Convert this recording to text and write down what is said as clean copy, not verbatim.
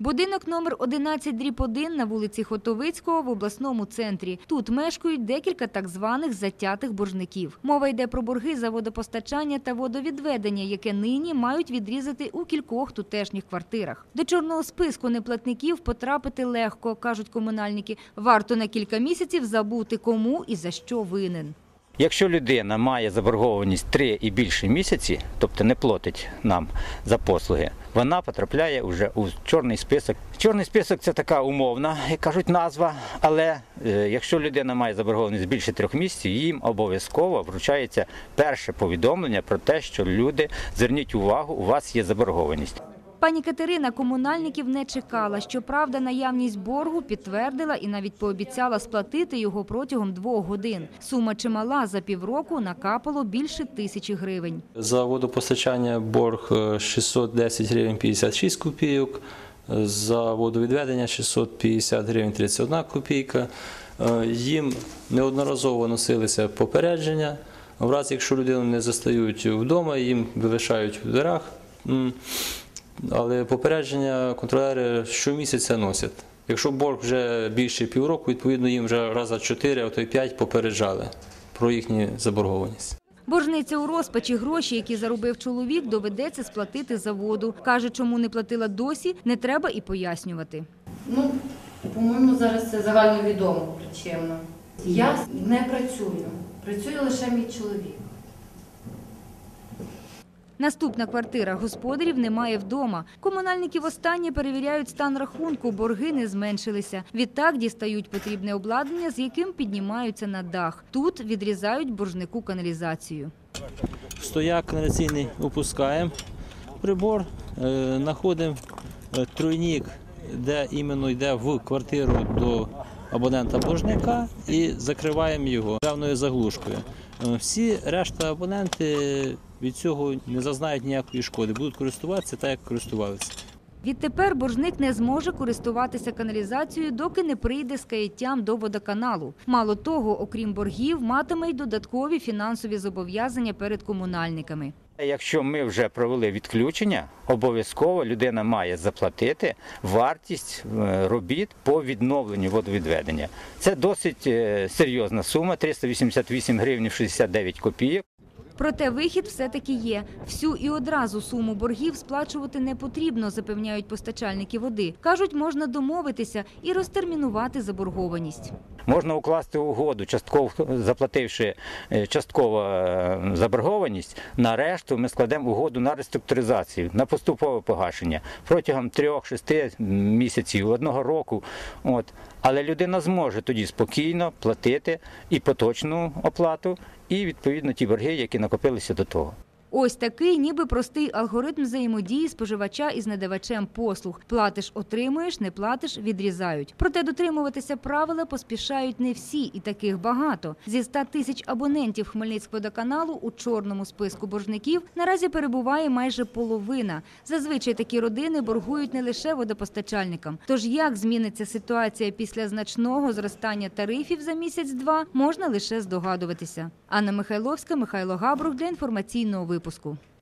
Будинок номер 11/1 на вулиці Хотовицького в обласному центрі. Тут мешкають декілька так званих затятих боржників. Мова йде про борги за водопостачання та водовідведення, яке нині мають відрізати у кількох тутешніх квартирах. До чорного списку неплатників потрапити легко, кажуть комунальники. Варто на кілька місяців забути, кому і за що винен. Якщо людина має заборгованість 3 і більше місяці, тобто не платить нам за послуги, вона потрапляє вже у чорний список. Чорний список – це така умовна, як кажуть, назва, але якщо людина має заборгованість більше 3 місяців, їм обов'язково вручається перше повідомлення про те, що люди, зверніть увагу, у вас є заборгованість. Пані Катерина комунальників не чекала. Щоправда, наявність боргу підтвердила і навіть пообіцяла сплатити його протягом 2 годин. Сума чимала, за півроку накапало більше 1000 гривень. За водопостачання борг 610 гривень 56 копійок, за водовідведення 650 гривень 31 копійка. Їм неодноразово носилися попередження. В разі, якщо людину не застають вдома, їм вилишають в дверях. Але попередження контролери щомісяця носять. Якщо борг вже більше півроку, відповідно їм вже раза 4, а то й 5 попереджали про їхню заборгованість. Боржниця у розпачі. Гроші, які заробив чоловік, доведеться сплатити за воду. Каже, чому не платила досі, не треба і пояснювати. По-моєму, зараз це загальновідомо причина. Я не працюю, працює лише мій чоловік. Наступна квартира. Господарів немає вдома. Комунальники востаннє перевіряють стан рахунку, борги не зменшилися. Відтак дістають потрібне обладнання, з яким піднімаються на дах. Тут відрізають боржнику каналізацію. Стояк каналізаційний опускаємо, прибор, знаходимо тройник, де іменно йде в квартиру до абонента-боржника і закриваємо його певною заглушкою. Всі решта абоненти від цього не зазнають ніякої шкоди, будуть користуватися так, як користувалися. Відтепер боржник не зможе користуватися каналізацією, доки не прийде з каяттям до водоканалу. Мало того, окрім боргів, матиме й додаткові фінансові зобов'язання перед комунальниками. Якщо ми вже провели відключення, обов'язково людина має заплатити вартість робіт по відновленню водовідведення. Це досить серйозна сума – 388 гривень 69 копійок. Проте вихід все-таки є. Всю і одразу суму боргів сплачувати не потрібно, запевняють постачальники води. Кажуть, можна домовитися і розтермінувати заборгованість. Можна укласти угоду, частково заплативши частково заборгованість, на решту ми складемо угоду на реструктуризацію, на поступове погашення протягом 3-6 місяців, 1 року. Але людина зможе тоді спокійно платити і поточну оплату, і відповідно ті борги, які накопилися до того. Ось такий ніби простий алгоритм взаємодії споживача із надавачем послуг. Платиш – отримуєш, не платиш – відрізають. Проте дотримуватися правила поспішають не всі, і таких багато. Зі 100 тисяч абонентів Хмельницькводоканалу у чорному списку боржників наразі перебуває майже половина. Зазвичай такі родини боргують не лише водопостачальникам. Тож як зміниться ситуація після значного зростання тарифів за місяць-два, можна лише здогадуватися. Анна Михайловська, Михайло Габрух для інформаційного випуску.